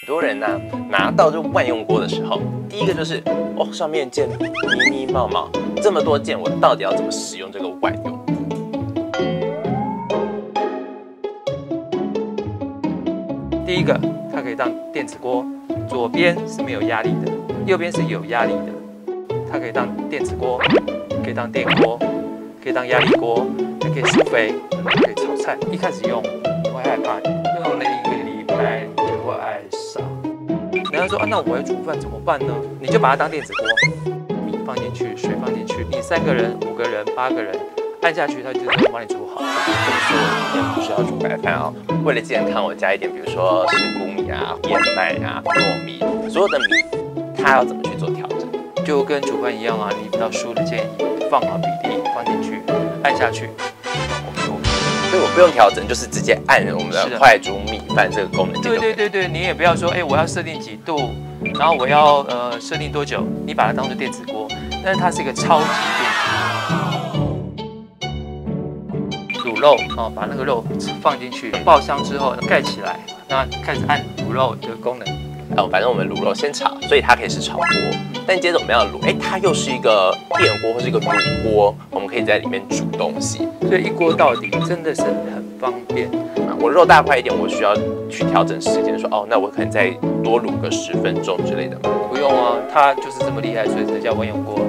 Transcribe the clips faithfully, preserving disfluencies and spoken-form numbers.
多人呢、啊、拿到这万用锅的时候，第一个就是哦，上面键密密冒冒，这么多键，我到底要怎么使用这个万用锅？ 第一个，它可以当电子锅，左边是没有压力的，右边是有压力的。它可以当电子锅，可以当电锅，可以当压力锅，还可以施肥，可以炒菜。一开始用你会害怕，用了一个礼拜你会爱上。人家说啊，那我要煮饭怎么办呢？你就把它当电子锅，米放进去，水放进去，你三个人、五个人、八个人。按下去，它就会帮你煮好。 这么说，我今天不是要煮白饭啊、哦，为了健康，我加一点，比如说石谷米啊、燕麦啊、糯米，所有的米，它要怎么去做调整？ 就跟煮饭一样啊，你比较输的建议，放好比例，放进去，按下去，我们就 OK。 所以我不用调整，就是直接按我们的快煮米饭这个功能。 对对对对，你也不要说，哎，我要设定几度，然后我要呃设定多久，你把它当做电子锅，但是它是一个超级电子锅。卤肉哦，把那个肉放进去，爆香之后盖起来，那开始按卤肉的功能。 哦，反正我们卤肉先炒，所以它可以是炒锅。但接着我们要卤，哎，它又是一个电锅或是一个卤锅，我们可以在里面煮东西， 所以一锅到底真的是很方便。 我肉大块一点，我需要去调整时间，说哦，那我可能再多卤个十分钟之类的吗？ 不用啊，它就是这么厉害，所以才叫万用锅。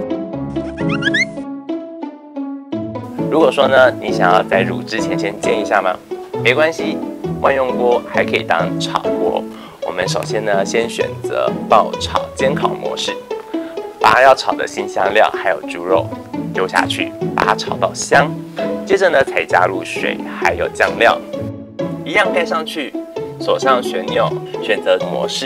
如果说呢，你想要在卤之前先煎一下吗？没关系，万用锅还可以当炒锅。我们首先呢，先选择爆炒煎烤模式，把要炒的新香料还有猪肉丢下去，把它炒到香。接着呢，才加入水还有酱料，一样盖上去，手上旋钮，选择模式。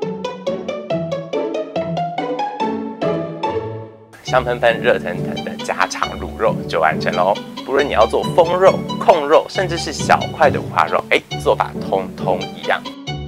香喷喷、热腾腾的家常卤肉就完成喽。不论你要做风肉、控肉，甚至是小块的五花肉，哎，做法通通一样。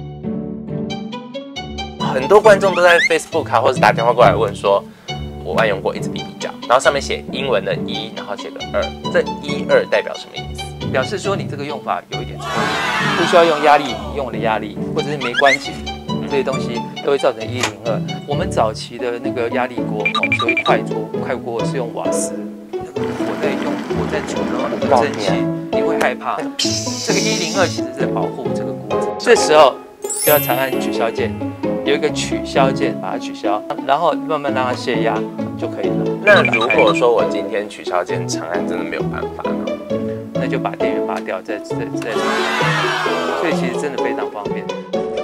很多观众都在 Facebook 啊，或是打电话过来问说，我万用锅一直比比较，然后上面写英文的一，然后写个二，这一二代表什么意思？ 表示说你这个用法有一点错误，不需要用压力，你用了压力，或者是没关系。这些东西都会造成一零二。我们早期的那个压力锅，我们所谓快锅、快锅是用瓦斯，我在用我在煮那个蒸汽，你会害怕。这个一零二其实是在保护这个锅子。这时候就要长按取消键，有一个取消键把它取消，然后慢慢让它泄压就可以了。 那如果说我今天取消键长按真的没有办法呢？ 那就把电源拔掉，再再再长按。所以其实真的非常方便。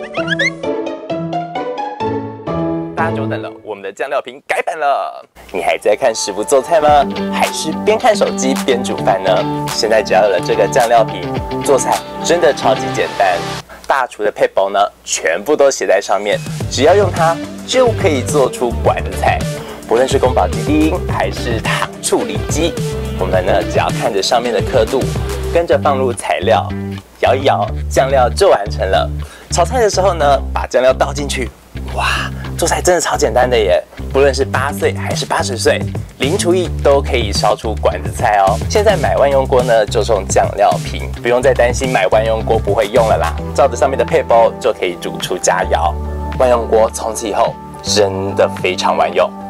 大家久等了，我们的酱料瓶改版了。你还在看师傅做菜吗？还是边看手机边煮饭呢？现在只要有了这个酱料瓶，做菜真的超级简单。大厨的配包呢，全部都写在上面，只要用它就可以做出馆子菜。不论是宫保鸡丁还是糖醋里脊，我们呢只要看着上面的刻度，跟着放入材料，摇一摇，酱料就完成了。炒菜的时候呢，把酱料倒进去。哇，做菜真的超简单的耶！不论是八岁还是八十岁，零厨艺都可以烧出馆子菜哦。现在买万用锅呢，就送酱料瓶，不用再担心买万用锅不会用了啦。照着上面的配包就可以煮出佳肴。万用锅从此以后真的非常万用。